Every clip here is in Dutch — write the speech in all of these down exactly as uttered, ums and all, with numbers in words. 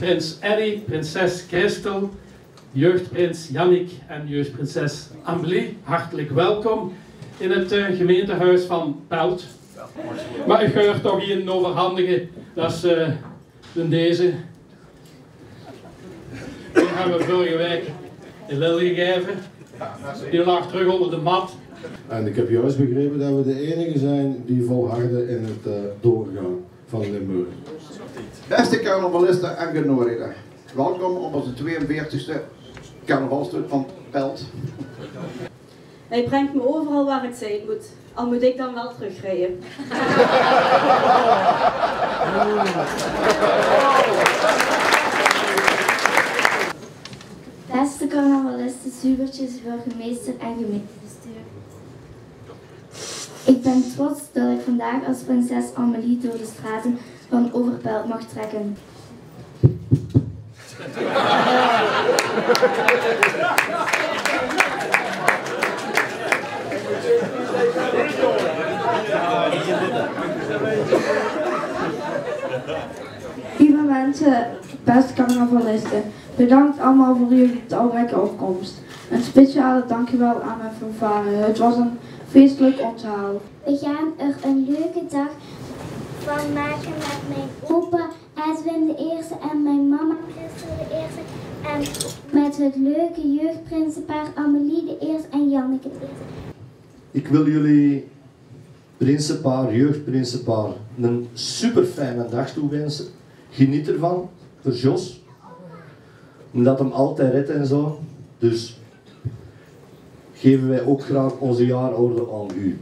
prins Eddy, prinses Christel, jeugdprins Jannik en jeugdprinses Amelie. Hartelijk welkom in het uh, gemeentehuis van Pelt. Maar ik ga er toch een overhandigen, dat is uh, deze. Die hebben we vorige week in Lil gegeven. Die lag terug onder de mat. En ik heb juist begrepen dat we de enige zijn die volharden in het uh, doorgaan van Limburg. Beste carnavalisten en genodigden, welkom op onze tweeënveertigste carnavalstoet van Pelt. Hij brengt me overal waar ik zijn moet, al moet ik dan wel terugrijden. Beste carnavalisten, zubertjes, burgemeester en gemeentebestuur. Ik ben trots dat ik vandaag als prinses Amelie door de straten van Overpelt mag trekken. Lieve mensen, beste carnavalisten, bedankt allemaal voor jullie talrijke opkomst. Een speciale dankjewel aan mijn fanfare. Het was een feestelijk onthaal. We gaan er een leuke dag van maken met mijn opa Edwin de Eerste en mijn mama Christel de Eerste. En met het leuke jeugdprinsenpaar Amelie de Eerste en Janneke de Eerste. Ik wil jullie prinsenpaar, jeugdprinsenpaar, een super fijne dag toewensen. Geniet ervan, voor Jos. Omdat hem altijd redt en zo. Dus geven wij ook graag onze jaarorde aan u.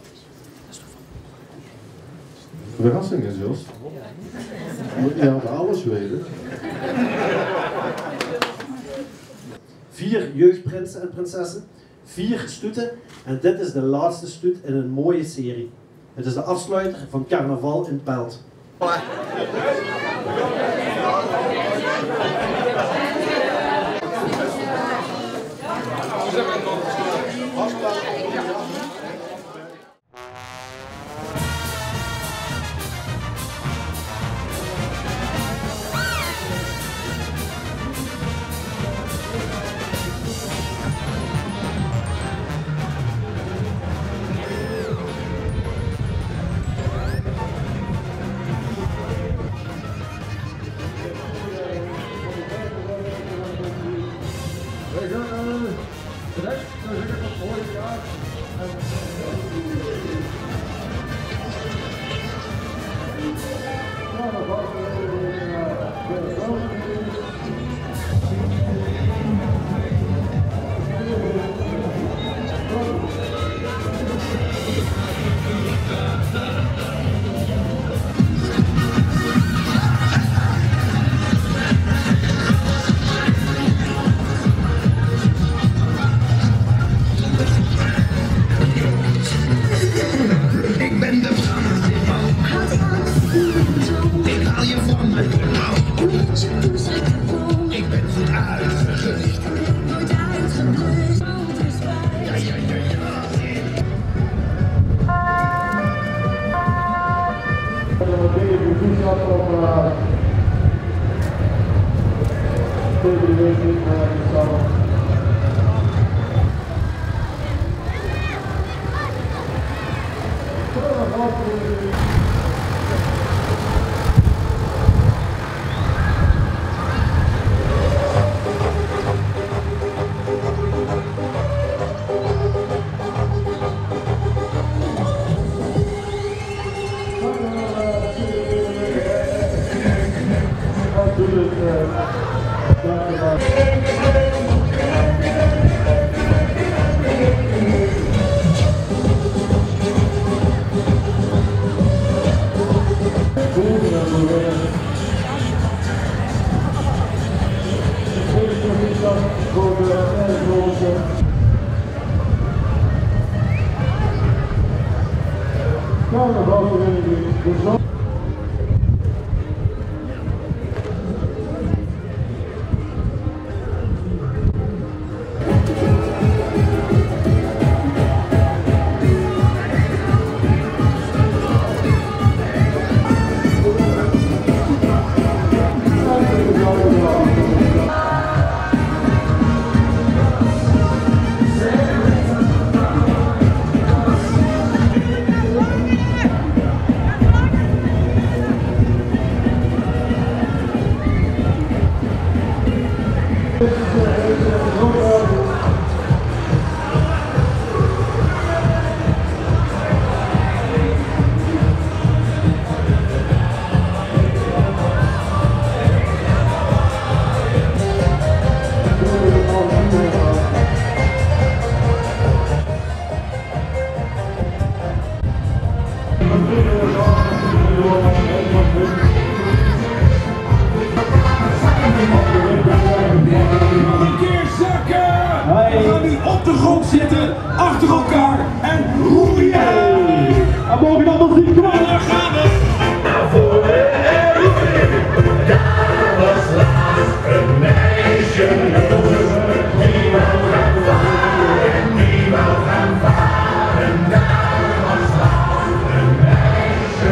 Verrassingen, Jos. Je had alles weten. Vier jeugdprinsen en prinsessen, vier stoeten en dit is de laatste stoet in een mooie serie. Het is de afsluiter van Carnaval in Pelt. de grond zitten, achter elkaar en roeien! En mogen dan nog niet komen, daar gaan we! Voor de eeuwig, daar was laatst een meisje, die wou gaan varen, die wou gaan varen, daar was laatst een meisje.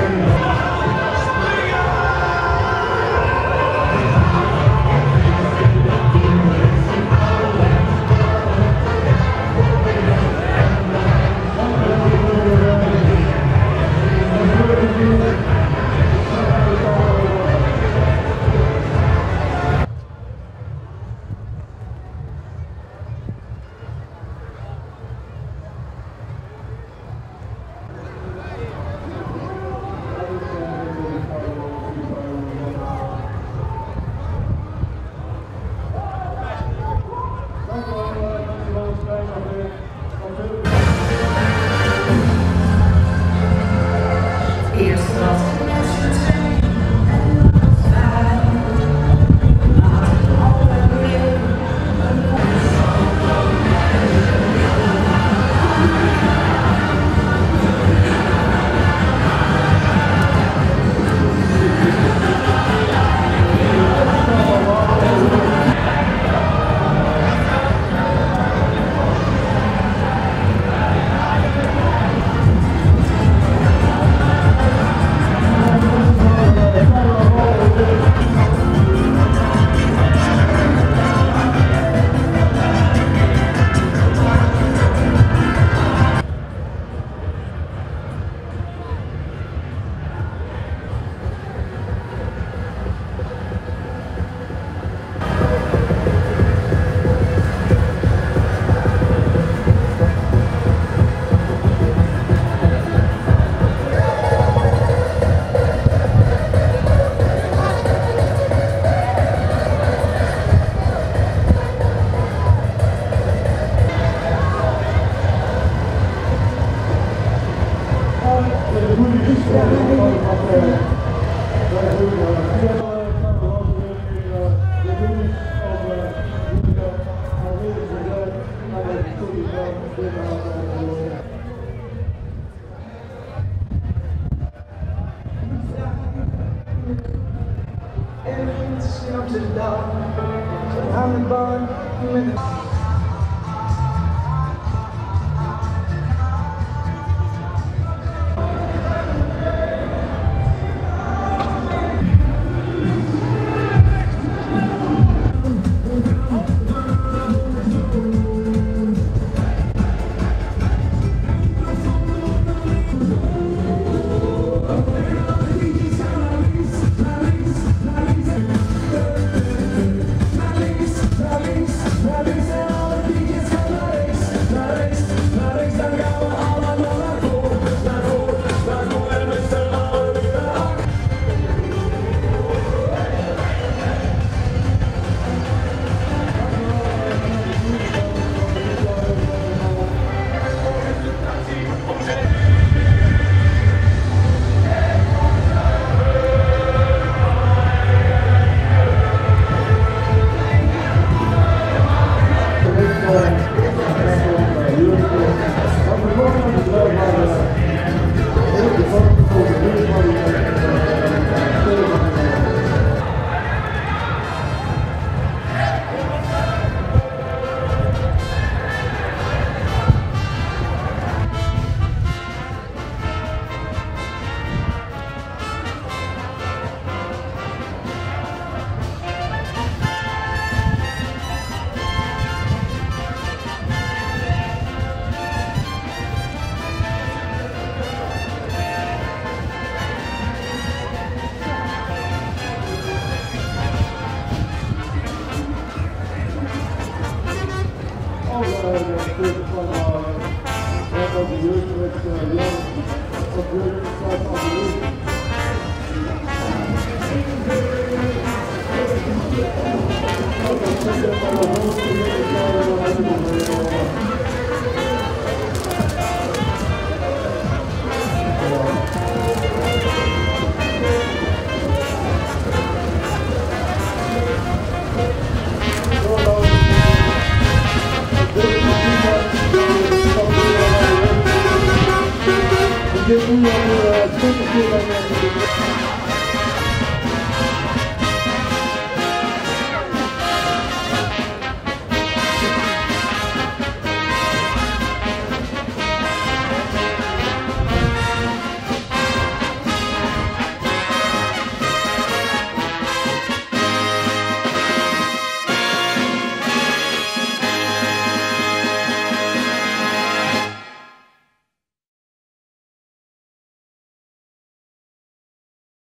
dit nu al twintig keer bij mij.